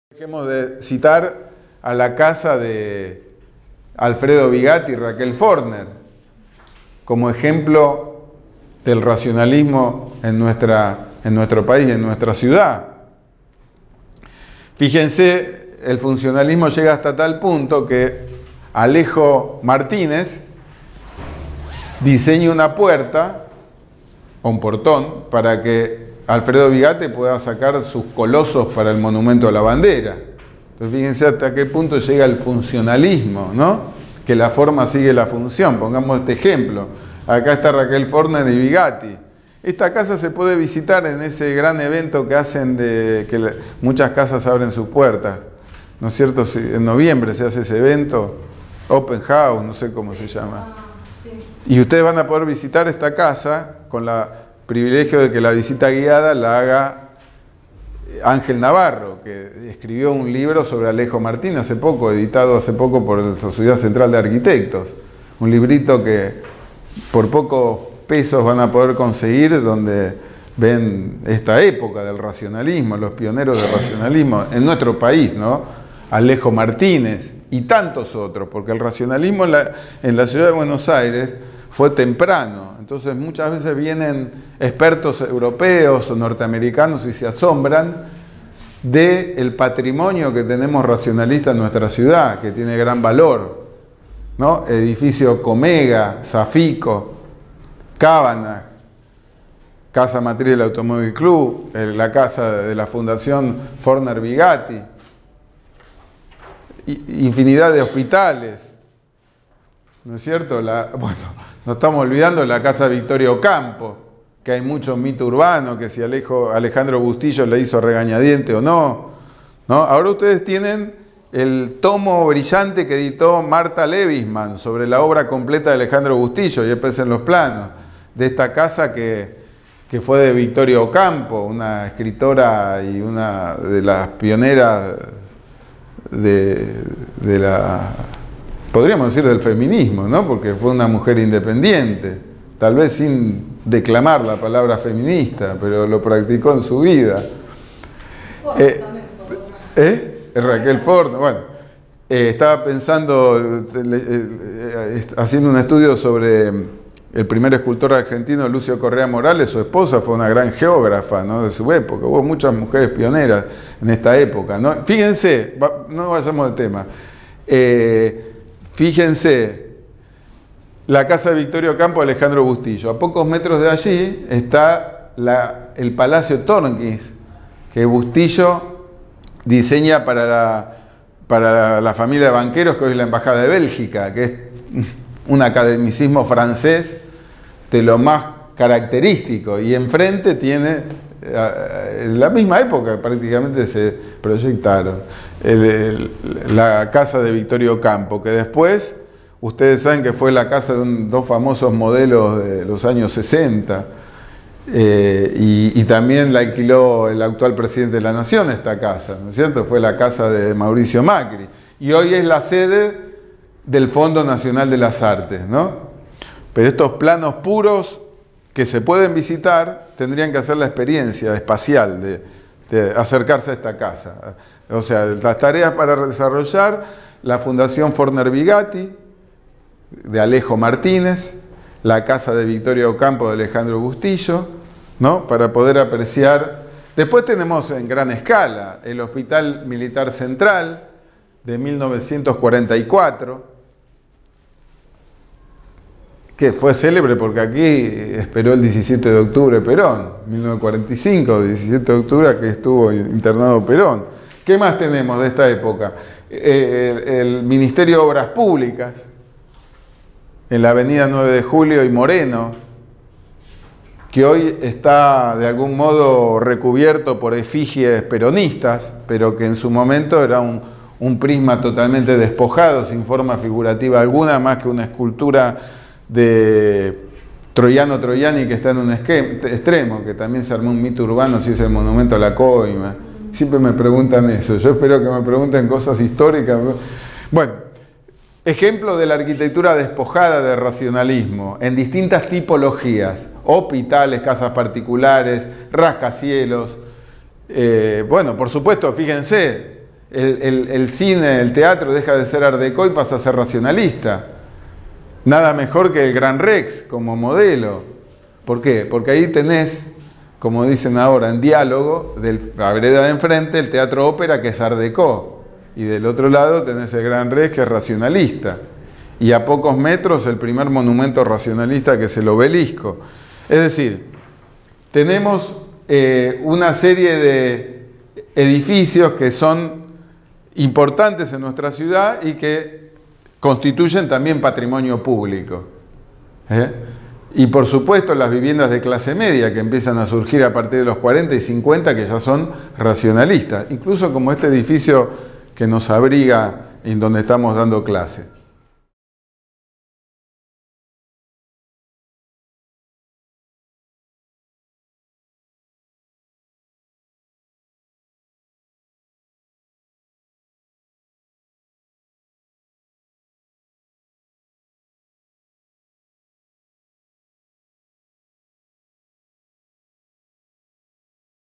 Dejemos de citar a la casa de Alfredo Vigatti y Raquel Forner como ejemplo del racionalismo en nuestro país, en nuestra ciudad. Fíjense, el funcionalismo llega hasta tal punto que Alejo Martínez diseña una puerta o un portón para que Alfredo Vigatti pueda sacar sus colosos para el monumento a la bandera. Entonces fíjense hasta qué punto llega el funcionalismo, ¿no? Que la forma sigue la función. Pongamos este ejemplo. Acá está Raquel Forner y Vigatti. Esta casa se puede visitar en ese gran evento que hacen que muchas casas abren sus puertas, ¿no es cierto? En noviembre se hace ese evento, Open House, no sé cómo se llama. Y ustedes van a poder visitar esta casa con la privilegio de que la visita guiada la haga Ángel Navarro, que escribió un libro sobre Alejo Martínez hace poco, editado hace poco por la Sociedad Central de Arquitectos. Un librito que por pocos pesos van a poder conseguir, donde ven esta época del racionalismo, los pioneros del racionalismo en nuestro país, ¿no? Alejo Martínez y tantos otros, porque el racionalismo en la ciudad de Buenos Aires fue temprano. Entonces muchas veces vienen expertos europeos o norteamericanos y se asombran del patrimonio que tenemos racionalista en nuestra ciudad, que tiene gran valor, ¿no? Edificio Comega, Safico, Cábana, Casa Matriz del Automóvil Club, la casa de la Fundación Forner Vigatti, infinidad de hospitales, ¿no es cierto? Bueno, nos estamos olvidando de la casa Victoria Ocampo, que hay mucho mito urbano, que si Alejandro Bustillo le hizo regañadiente o no, ¿no? Ahora ustedes tienen el tomo brillante que editó Marta Levisman sobre la obra completa de Alejandro Bustillo, y después en los planos, de esta casa que fue de Victoria Ocampo, una escritora y una de las pioneras podríamos decir del feminismo, ¿no? Porque fue una mujer independiente, tal vez sin declamar la palabra feminista, pero lo practicó en su vida. Raquel Forner, bueno, estaba pensando, haciendo un estudio sobre el primer escultor argentino, Lucio Correa Morales. Su esposa fue una gran geógrafa, ¿no? De su época. Hubo muchas mujeres pioneras en esta época, ¿no? Fíjense, no vayamos de tema. Fíjense, la casa de Victoria Ocampo, Alejandro Bustillo. A pocos metros de allí está el Palacio Tornquist, que Bustillo diseña para la familia de banqueros, que hoy es la Embajada de Bélgica, que es un academicismo francés de lo más característico. Y enfrente tiene, en la misma época prácticamente se proyectaron, la casa de Victoria Ocampo, que después, ustedes saben que fue la casa de dos famosos modelos de los años 60, y también la alquiló el actual presidente de la Nación esta casa, ¿no es cierto? Fue la casa de Mauricio Macri, y hoy es la sede del Fondo Nacional de las Artes, ¿no? Pero estos planos puros que se pueden visitar tendrían que hacer la experiencia espacial de acercarse a esta casa. O sea, las tareas para desarrollar la Fundación Forner Vigatti, de Alejo Martínez, la casa de Victoria Ocampo de Alejandro Bustillo, ¿no? Para poder apreciar. Después tenemos en gran escala el Hospital Militar Central de 1944, que fue célebre porque aquí esperó el 17 de octubre Perón, 1945, 17 de octubre que estuvo internado Perón. ¿Qué más tenemos de esta época? El Ministerio de Obras Públicas, en la avenida 9 de Julio y Moreno, que hoy está de algún modo recubierto por efigies peronistas, pero que en su momento era un prisma totalmente despojado, sin forma figurativa alguna, más que una escultura de Troiano Troiani que está en un extremo, que también se armó un mito urbano si es el monumento a la coima. Siempre me preguntan eso, yo espero que me pregunten cosas históricas. Bueno, ejemplo de la arquitectura despojada de racionalismo en distintas tipologías: hospitales, casas particulares, rascacielos. Bueno, por supuesto, fíjense, el cine, el teatro deja de ser Art Deco y pasa a ser racionalista. Nada mejor que el Gran Rex como modelo. ¿Por qué? Porque ahí tenés, como dicen ahora, en diálogo, de la vereda de enfrente, el teatro ópera que es Art Deco. Y del otro lado tenés el Gran Rex que es racionalista. Y a pocos metros el primer monumento racionalista que es el Obelisco. Es decir, tenemos una serie de edificios que son importantes en nuestra ciudad y que constituyen también patrimonio público. Y por supuesto las viviendas de clase media que empiezan a surgir a partir de los 40 y 50 que ya son racionalistas, incluso como este edificio que nos abriga en donde estamos dando clase.